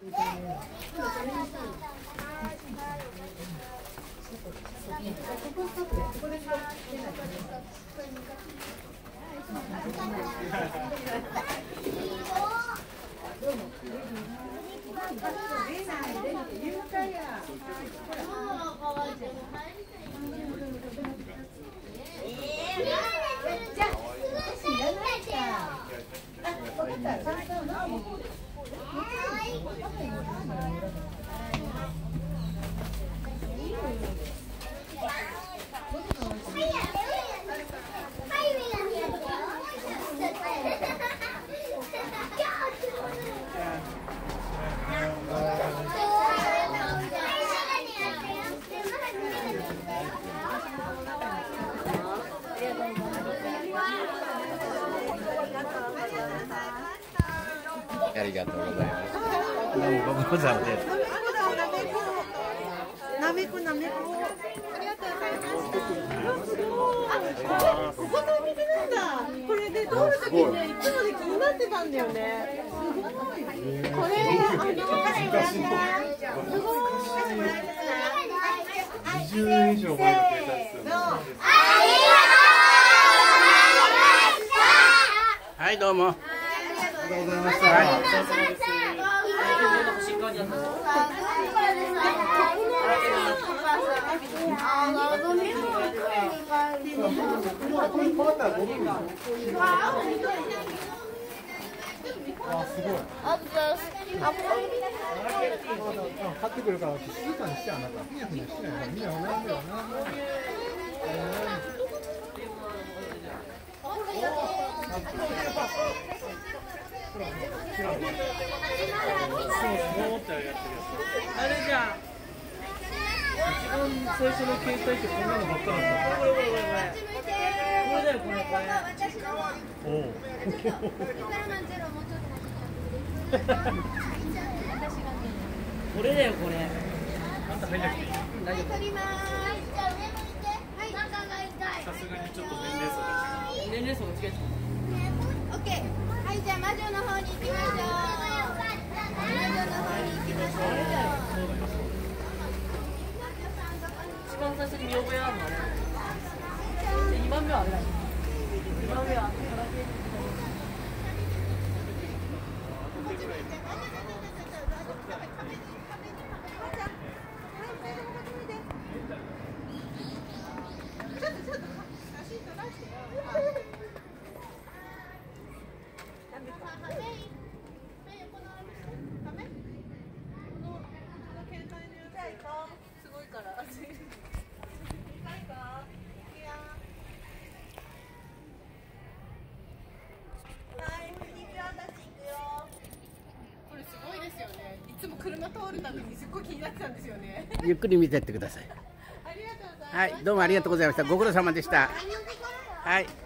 ありがとうございます。 ご苦労さんです。 なめこなめこ。ありがとうございます。ここのお店なんだ。これで通るときね、いつもで気になってたんだよね。すごい。これすごい。 20年以上前の携帯ですよね。 はい、どうも。 ありがとうございました。あ、すごい。買ってくるから静かにしてあなた。ふにゃふにゃしてないからみんな悩んでるわな。 あれじゃん。 一番最初の携帯ってこんなのばっかだった。 これだよこれ。 おお。 これだよこれ。 あんた入んなくていい。 大丈夫。 さすがにちょっと年齢差が違う。 年齢層が違う。 オッケー。はい、じゃあ魔女の方に行きましょう。魔女の方に行きましょう。 一番最初に見覚えあるのあれ。2番目はあれだ。2番目はすごいから。これすごいですよね。いつも車通るたびにすっごい気になってたんですよね。 ゆっくり見てってください。 ありがとうございます。 はい、どうもありがとうございました。ご苦労様でした。はい。